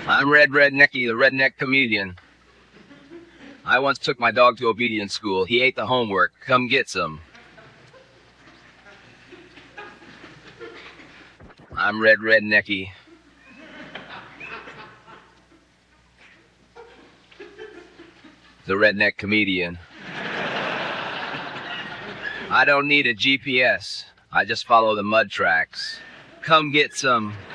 I'm Rednecky, the redneck comedian. I once took my dog to obedience school. He ate the homework. Come get some. I'm Rednecky. The redneck comedian. I don't need a GPS. I just follow the mud tracks. Come get some.